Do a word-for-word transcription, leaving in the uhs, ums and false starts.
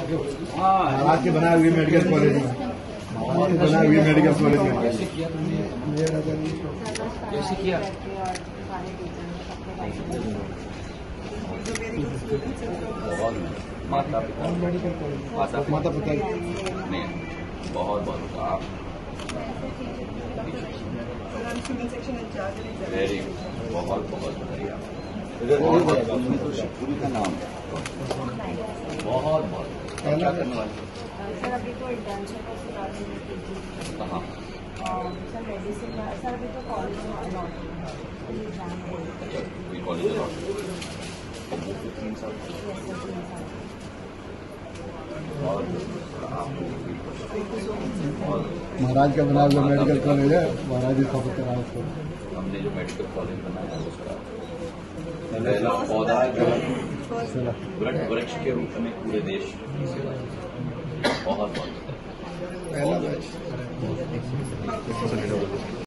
महाराज के बनाए हुए मेडिकल कॉलेज में महाराज के बनाए हुए मेडिकल कॉलेज में कैसे किया कैसे किया माता पिता माता माता पिता ने बहुत बहुत आप वेरी बहुत बहुत बढ़िया तो शिवपुरी का नाम बहुत बहुत क्या करने वाले सर अभी तो इंटर्नशिप कहाँ सर मेडिसिन सर अभी तो कॉलेज में अलॉट एग्जाम कोई कॉलेज अलॉट तीन साल और महाराज का बना हुआ मेडिकल कॉलेज है महाराज स्थापित करा उसको हमने जो मेडिकल कॉलेज बनाया उसका पहला पौधा जो वृक्ष के रूप में पूरे देश की सेवा बहुत बहुत पहला